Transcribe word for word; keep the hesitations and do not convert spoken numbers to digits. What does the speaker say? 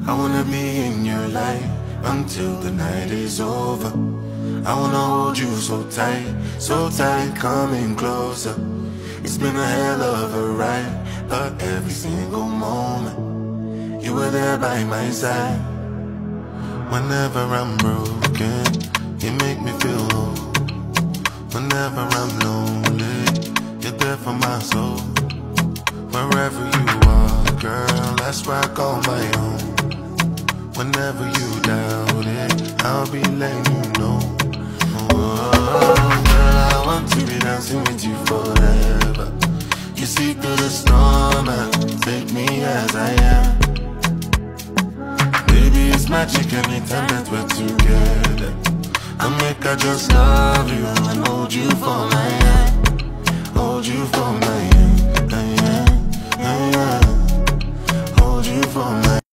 I wanna be in your life until the night is over. I wanna hold you so tight, so tight, coming closer. It's been a hell of a ride, but every single moment you were there by my side. Whenever I'm broken, you make me feel whole. Whenever I'm lonely, you're there for my soul. Wherever you are, girl, that's where I call my own. Whenever you doubt it, I'll be letting you know. Oh, girl, I want to be dancing with you forever. You see through the storm and take me as I am. Baby, it's magic anytime that we're together. I make I just love you and hold you for my hand. Hold you for my hand, hand, hand. Hold you for my